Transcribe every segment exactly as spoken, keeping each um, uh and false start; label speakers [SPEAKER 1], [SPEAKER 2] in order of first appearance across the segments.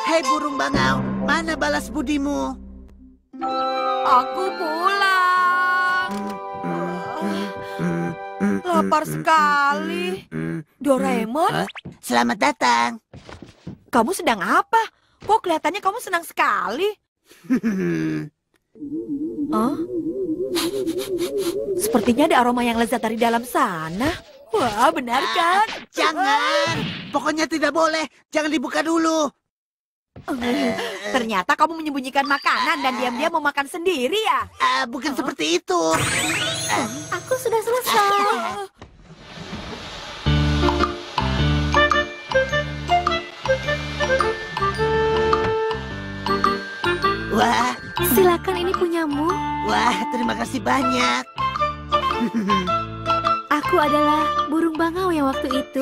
[SPEAKER 1] Hei burung bangau, mana balas budimu?
[SPEAKER 2] Aku pulang. Lapar sekali. Doraemon,
[SPEAKER 1] Hah? Selamat datang.
[SPEAKER 2] kamu sedang apa? Kok kelihatannya kamu senang sekali? Hah? Sepertinya ada aroma yang lezat dari dalam sana. Wah, benar kan?
[SPEAKER 1] Jangan, pokoknya tidak boleh. Jangan dibuka dulu.
[SPEAKER 2] Ternyata kamu menyembunyikan makanan dan diam-diam mau makan sendiri ya?
[SPEAKER 1] Ah, bukan seperti itu.
[SPEAKER 2] Aku sudah selesai.
[SPEAKER 1] Wah,
[SPEAKER 3] Silakan, ini punyamu.
[SPEAKER 1] wah, terima kasih banyak.
[SPEAKER 3] Aku adalah burung bangau yang waktu itu.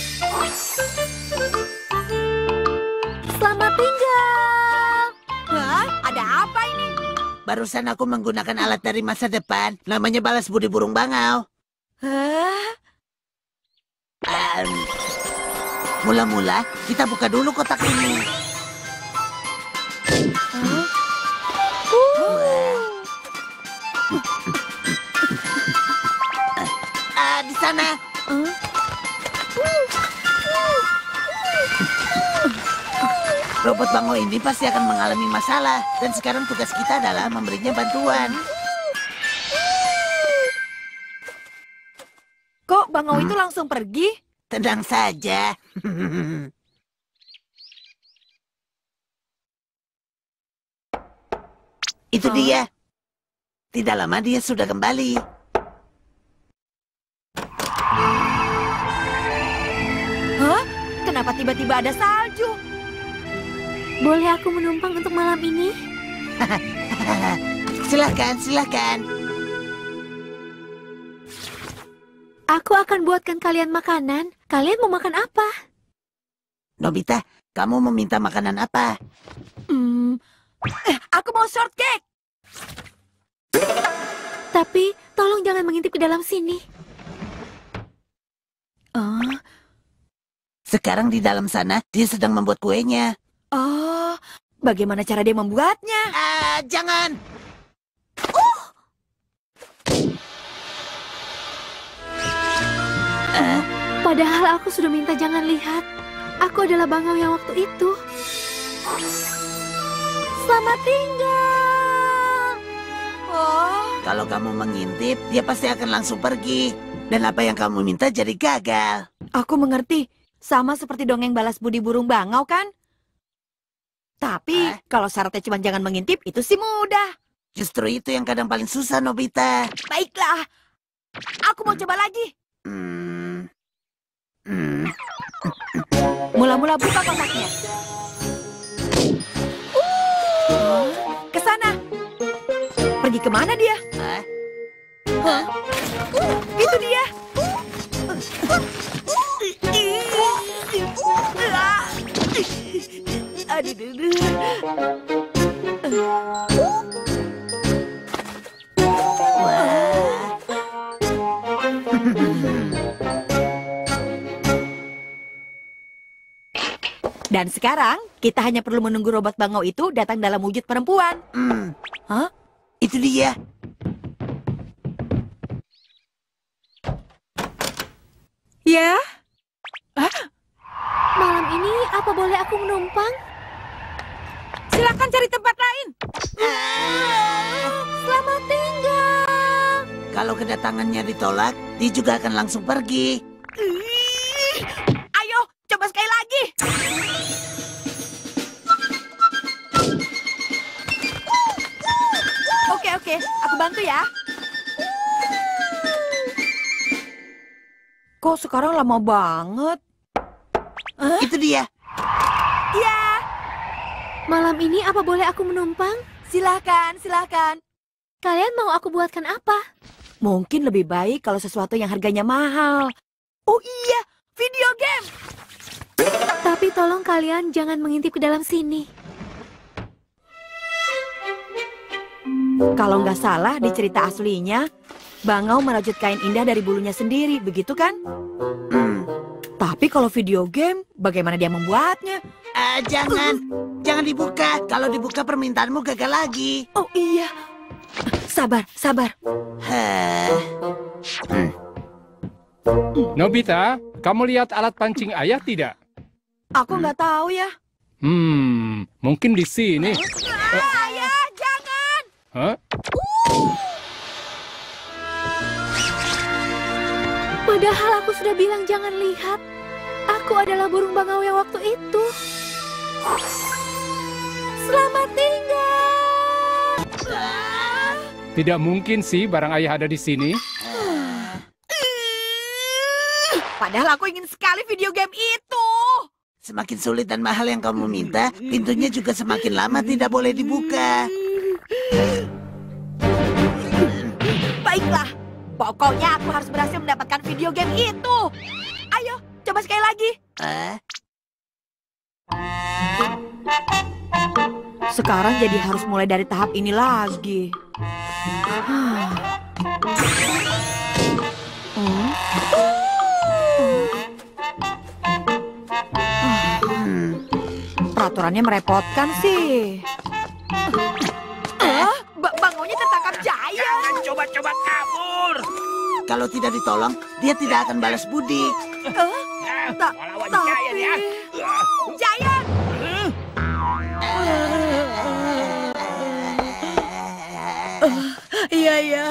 [SPEAKER 3] Selamat tinggal.
[SPEAKER 2] Hah? Ada apa ini?
[SPEAKER 1] Barusan aku menggunakan alat dari masa depan. Namanya balas budi burung bangau.
[SPEAKER 2] Hah?
[SPEAKER 1] Ehm, Mula-mula, kita buka dulu kotak ini. Ah, di sana. Robot bangau ini pasti akan mengalami masalah. Dan sekarang tugas kita adalah memberinya bantuan.
[SPEAKER 2] Kok bangau itu langsung pergi?
[SPEAKER 1] Tenang saja. Itu dia. Tidak lama dia sudah kembali.
[SPEAKER 2] Hah? Kenapa tiba-tiba ada salju?
[SPEAKER 3] Boleh aku menumpang untuk malam ini?
[SPEAKER 1] Silakan, silakan.
[SPEAKER 3] Aku akan buatkan kalian makanan. Kalian mau makan apa?
[SPEAKER 1] Nobita, kamu meminta makanan apa?
[SPEAKER 2] Hmm, eh, aku mau shortcake.
[SPEAKER 3] Tapi tolong jangan mengintip ke dalam sini.
[SPEAKER 2] Oh,
[SPEAKER 1] Sekarang di dalam sana, dia sedang membuat kuenya.
[SPEAKER 2] oh, bagaimana cara dia membuatnya?
[SPEAKER 1] Ah, jangan. Ah,
[SPEAKER 3] Padahal aku sudah minta jangan lihat. Aku adalah bangau yang waktu itu. Selamat tinggal.
[SPEAKER 2] Oh,
[SPEAKER 1] kalau kamu mengintip, dia pasti akan langsung pergi. Dan apa yang kamu minta jadi gagal.
[SPEAKER 2] aku mengerti. Sama seperti dongeng balas budi burung bangau kan? Tapi
[SPEAKER 1] Eh?
[SPEAKER 2] kalau syaratnya cuma jangan mengintip, itu sih mudah.
[SPEAKER 1] Justru itu yang kadang paling susah, Nobita.
[SPEAKER 2] Baiklah, aku mau coba lagi.
[SPEAKER 1] Hmm. Hmm.
[SPEAKER 2] Mula-mula buka kotaknya. Uh, ke sana. Pergi kemana dia?
[SPEAKER 1] Ah,
[SPEAKER 2] Hah? Itu dia. Aduh, aduh, aduh.
[SPEAKER 1] wah.
[SPEAKER 2] Dan sekarang, kita hanya perlu menunggu robot bangau itu datang dalam wujud perempuan.
[SPEAKER 1] Hmm.
[SPEAKER 2] Hah?
[SPEAKER 1] Itu dia.
[SPEAKER 2] Ya?
[SPEAKER 3] Malam ini apa boleh aku menumpang?
[SPEAKER 2] Silakan cari tempat lain.
[SPEAKER 3] Selamat tinggal.
[SPEAKER 1] Kalau kedatangannya ditolak, dia juga akan langsung pergi.
[SPEAKER 2] Ih, ayo, coba sekali lagi. Oke, oke, aku bantu ya. Kok sekarang lama banget? Hah?
[SPEAKER 1] Itu dia.
[SPEAKER 2] Ya,
[SPEAKER 3] Malam ini apa boleh aku menumpang?
[SPEAKER 2] silakan, silakan.
[SPEAKER 3] Kalian mau aku buatkan apa?
[SPEAKER 2] Mungkin lebih baik kalau sesuatu yang harganya mahal. Oh iya, video game.
[SPEAKER 3] Tapi tolong kalian jangan mengintip ke dalam sini.
[SPEAKER 2] Kalau nggak salah di cerita aslinya, bangau merajut kain indah dari bulunya sendiri, begitu kan?
[SPEAKER 1] Hmm.
[SPEAKER 2] Tapi kalau video game, bagaimana dia membuatnya?
[SPEAKER 1] Ah, jangan, jangan dibuka. Kalau dibuka permintaanmu gagal lagi.
[SPEAKER 2] Oh iya. Sabar, sabar.
[SPEAKER 1] Hah. Hmm.
[SPEAKER 4] Nobita, kamu lihat alat pancing ayah tidak?
[SPEAKER 2] Aku nggak tahu ya.
[SPEAKER 4] Hmm, mungkin di sini.
[SPEAKER 2] Ah, ayah, jangan.
[SPEAKER 4] Hah?
[SPEAKER 3] Padahal aku sudah bilang jangan lihat. Aku adalah burung bangau yang waktu itu. Selamat tinggal.
[SPEAKER 4] Tidak mungkin sih barang ayah ada di sini.
[SPEAKER 2] Padahal aku ingin sekali video game itu.
[SPEAKER 1] Semakin sulit dan mahal yang kamu minta, pintunya juga semakin lama tidak boleh dibuka.
[SPEAKER 2] Baiklah, pokoknya aku harus berhasil mendapatkan video game itu. Ayo, coba sekali lagi.
[SPEAKER 1] Ah,
[SPEAKER 2] Sekarang jadi harus mulai dari tahap ini lagi. Hmm.
[SPEAKER 1] hmm.
[SPEAKER 2] Peraturannya merepotkan sih. Ah, ba- bangunnya tertangkap jaya.
[SPEAKER 5] Jangan coba-coba kabur.
[SPEAKER 1] Kalau tidak ditolong, dia tidak akan balas budi.
[SPEAKER 5] Ah,
[SPEAKER 2] Ta-
[SPEAKER 5] Melawan
[SPEAKER 2] tapi-
[SPEAKER 5] Giant ya.
[SPEAKER 2] Jaya. Iya, iya.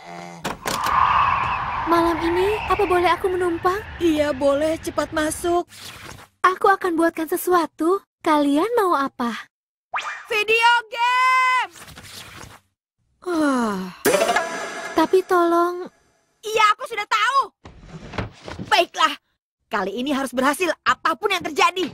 [SPEAKER 3] Malam ini, apa boleh aku menumpang?
[SPEAKER 2] Iya, boleh. Cepat masuk.
[SPEAKER 3] Aku akan buatkan sesuatu. Kalian mau apa?
[SPEAKER 2] Video game. Ah,
[SPEAKER 3] Tapi tolong,
[SPEAKER 2] iya, aku sudah tahu. Baiklah. Kali ini harus berhasil apapun yang terjadi.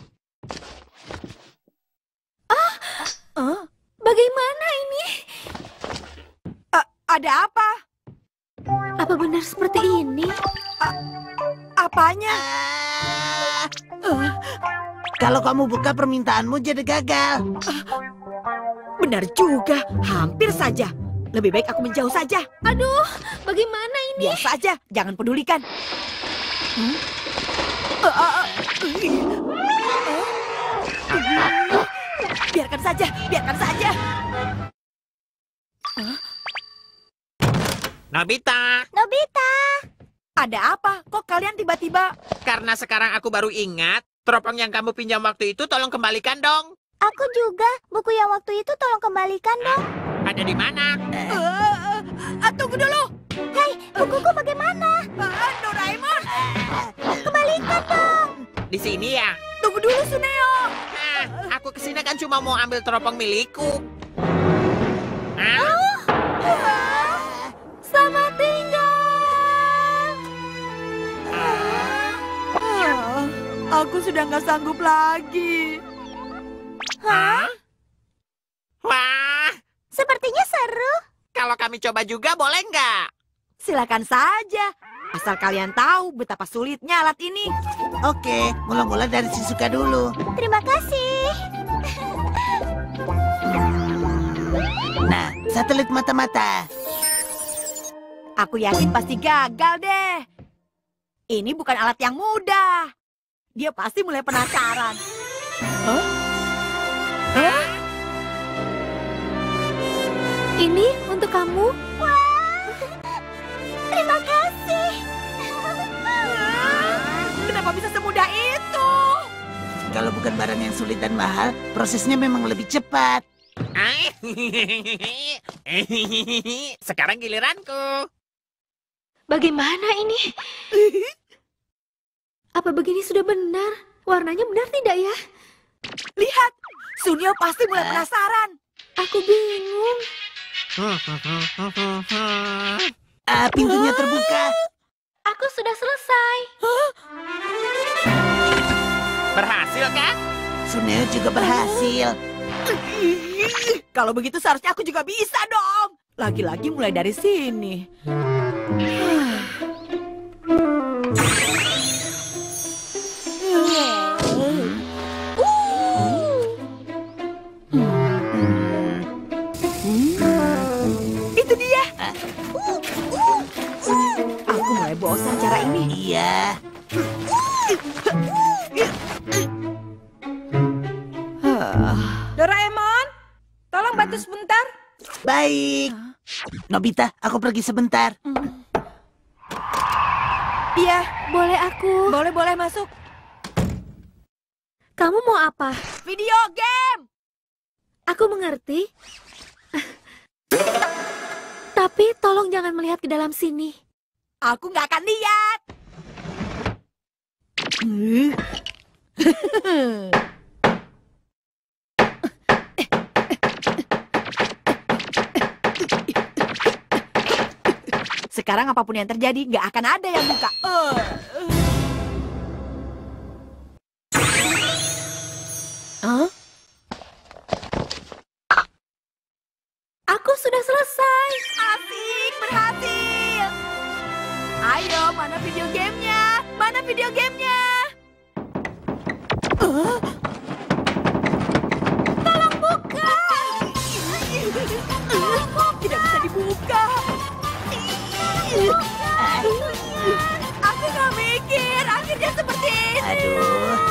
[SPEAKER 2] Ah, ah,
[SPEAKER 3] bagaimana ini?
[SPEAKER 2] ah, ada apa?
[SPEAKER 3] Apa benar seperti ini?
[SPEAKER 2] Apanya?
[SPEAKER 1] Ah, kalau kamu buka permintaanmu jadi gagal.
[SPEAKER 2] Benar juga, hampir saja. Lebih baik aku menjauh saja.
[SPEAKER 3] Aduh, bagaimana ini?
[SPEAKER 2] Biar saja, jangan pedulikan. Hmm? Ah, ah, ah. Ah. Biarkan saja, biarkan saja.
[SPEAKER 5] Nobita,
[SPEAKER 3] Nobita!
[SPEAKER 2] Ada apa? Kok kalian tiba-tiba...
[SPEAKER 5] karena sekarang aku baru ingat, teropong yang kamu pinjam waktu itu tolong kembalikan dong.
[SPEAKER 3] Aku juga. Buku yang waktu itu tolong kembalikan dong.
[SPEAKER 5] Ada di mana?
[SPEAKER 2] Uh, uh, uh, tunggu dulu.
[SPEAKER 3] Hei, bukuku bagaimana?
[SPEAKER 2] Uh, Doraemon,
[SPEAKER 3] Kembalikan dong.
[SPEAKER 5] Di sini ya.
[SPEAKER 2] tunggu dulu Suneo.
[SPEAKER 5] Nah, aku kesini kan cuma mau ambil teropong milikku. Hah?
[SPEAKER 3] Selamat tinggal.
[SPEAKER 2] Ah, aku sudah nggak sanggup lagi.
[SPEAKER 5] Hah? Wah,
[SPEAKER 3] Sepertinya seru.
[SPEAKER 5] kalau kami coba juga boleh nggak?
[SPEAKER 2] Silakan saja. Asal kalian tahu betapa sulitnya alat ini.
[SPEAKER 1] Oke, mula-mula dari Shizuka dulu.
[SPEAKER 3] Terima kasih.
[SPEAKER 1] Nah, satelit mata-mata.
[SPEAKER 2] Aku yakin pasti gagal deh. Ini bukan alat yang mudah. Dia pasti mulai penasaran. Hah? Hah?
[SPEAKER 3] Ini untuk kamu.
[SPEAKER 2] Terima kasih. Kenapa bisa semudah itu?
[SPEAKER 1] Kalau bukan barang yang sulit dan mahal, prosesnya memang lebih cepat.
[SPEAKER 5] Ah, sekarang giliranku.
[SPEAKER 3] Bagaimana ini? Apa begini sudah benar? Warnanya benar tidak ya?
[SPEAKER 2] Lihat, Sunio pasti mulai penasaran.
[SPEAKER 3] Aku bingung.
[SPEAKER 1] Ah, pintunya terbuka.
[SPEAKER 3] Aku sudah selesai.
[SPEAKER 5] Berhasil kan?
[SPEAKER 1] Suneo juga berhasil.
[SPEAKER 2] Kalau begitu seharusnya aku juga bisa dong. Lagi-lagi mulai dari sini. Itu dia. Aku mulai bosan cara ini.
[SPEAKER 1] Iya.
[SPEAKER 2] Doraemon, tolong bantu sebentar.
[SPEAKER 1] Baik. Nobita, aku pergi sebentar.
[SPEAKER 2] Iya,
[SPEAKER 3] Boleh aku?
[SPEAKER 2] boleh-boleh masuk.
[SPEAKER 3] Kamu mau apa?
[SPEAKER 2] Video game!
[SPEAKER 3] Aku mengerti. Tapi tolong jangan melihat ke dalam sini.
[SPEAKER 2] Aku nggak akan lihat. Sekarang apapun yang terjadi, nggak akan ada yang buka. Uh.
[SPEAKER 3] Huh? Aku sudah selesai.
[SPEAKER 2] Asik, berhasil. Ayo, mana video gamenya? Mana video gamenya? Uh? Tolong buka. Uh, tidak bisa dibuka. Aku nggak mikir, akhirnya seperti ini.
[SPEAKER 1] Aduh.